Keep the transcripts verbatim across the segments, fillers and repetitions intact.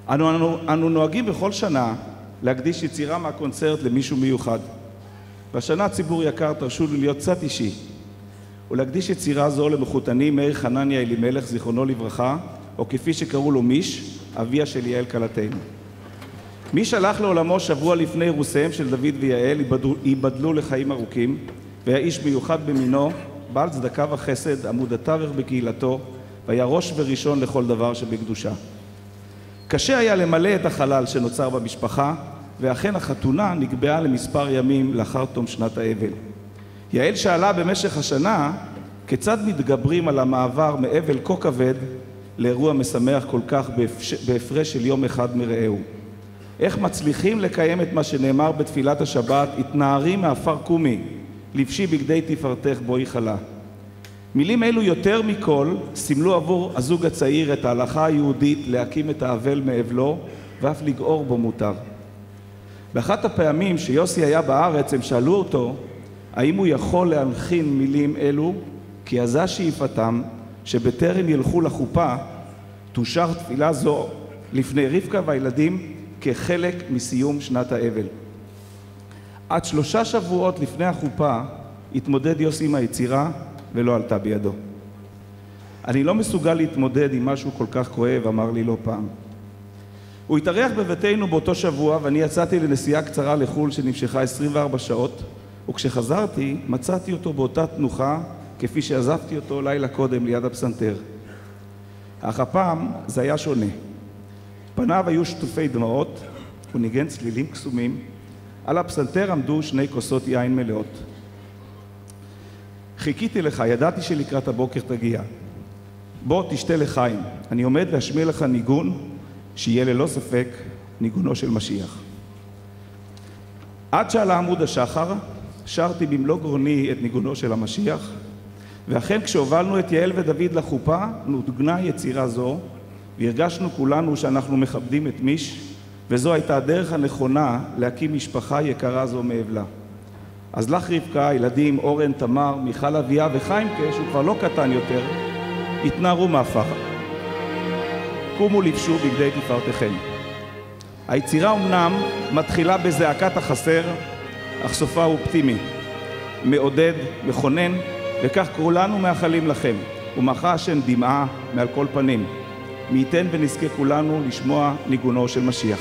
אנו, אנו, אנו נוהגים בכל שנה להקדיש יצירה מהקונצרט למישהו מיוחד. והשנה ציבור יקר תרשו לי להיות קצת אישי, ולהקדיש יצירה זו למחותני מאיר חנניה אלימלך, זיכרונו לברכה, או כפי שקראו לו מיש, אביה של יעל כלתנו. מיש הלך לעולמו שבוע לפני אירוסיהם של דוד ויעל, ייבדלו לחיים ארוכים, והיה איש מיוחד במינו, בעל צדקה וחסד, עמוד התווך בקהילתו, והיה ראש וראשון לכל דבר שבקדושה. קשה היה למלא את החלל שנוצר במשפחה, ואכן החתונה נקבעה למספר ימים לאחר תום שנת האבל. יעל שאלה במשך השנה כיצד מתגברים על המעבר מאבל כה כבד לאירוע משמח כל כך בהפרש של יום אחד מרעהו. איך מצליחים לקיים את מה שנאמר בתפילת השבת, התנערי מעפר קומי, לבשי בגדי תפארתך בואי חלה. מילים אלו יותר מכל סימלו עבור הזוג הצעיר את ההלכה היהודית להקים את האבל מאבלו ואף לגעור בו מותר. באחת הפעמים שיוסי היה בארץ הם שאלו אותו האם הוא יכול להנחין מילים אלו, כי עזה שאיפתם שבטרם ילכו לחופה תושר תפילה זו לפני רבקה והילדים כחלק מסיום שנת האבל. עד שלושה שבועות לפני החופה התמודד יוסי עם היצירה ולא עלתה בידו. אני לא מסוגל להתמודד עם משהו כל כך כואב, אמר לי לא פעם. הוא התארח בביתנו באותו שבוע ואני יצאתי לנסיעה קצרה לחול שנמשכה עשרים וארבע שעות, וכשחזרתי מצאתי אותו באותה תנוחה כפי שעזבתי אותו לילה קודם ליד הפסנתר. אך הפעם זה היה שונה. פניו היו שטופי דמעות, הוא ניגן צלילים קסומים, על הפסנתר עמדו שני כוסות יין מלאות. חיכיתי לך, ידעתי שלקראת הבוקר תגיע. בוא תשתה לחיים, אני עומד להשמיע לך ניגון שיהיה ללא ספק ניגונו של משיח. עד שעלה עמוד השחר שרתי במלוא גרוני את ניגונו של המשיח, ואכן כשהובלנו את יעל ודוד לחופה נוגנה יצירה זו, והרגשנו כולנו שאנחנו מכבדים את מיש, וזו הייתה הדרך הנכונה להקים משפחה יקרה זו מאבלה. אז לך רבקה, ילדים, אורן, תמר, מיכל אביה וחיימקה, שהוא כבר לא קטן יותר, התנערו מעפר. קומו לבשו בגדי תפארתכם. היצירה אמנם מתחילה בזעקת החסר, אך סופה הוא אופטימי, מעודד, מכונן, וכך כולנו מאחלים לכם, ומחה השם דמעה מעל כל פנים. מי ייתן ונזכה כולנו לשמוע ניגונו של משיח.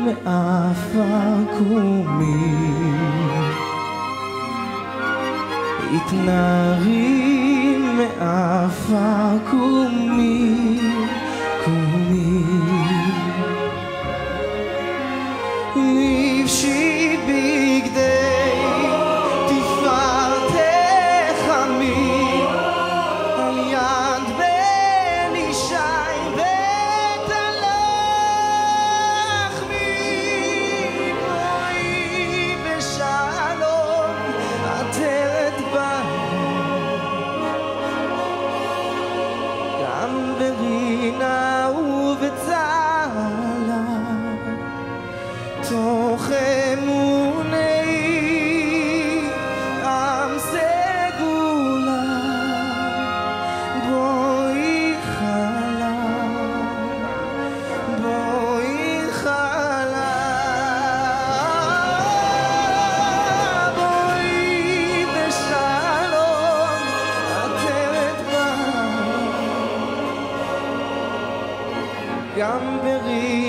מעפר קומי, התנערי מעפר קומי, קומי. לבשי בגדי תפארתך עמי, על יד בן ישי בית הלחמי. בואי בשלום עטרת בנו, גם ברינה ובצהלה, תוך אמוני עם סגולה. בואי חלה, בואי חלה, בואי בשלום עטרת בנו, גם ברינה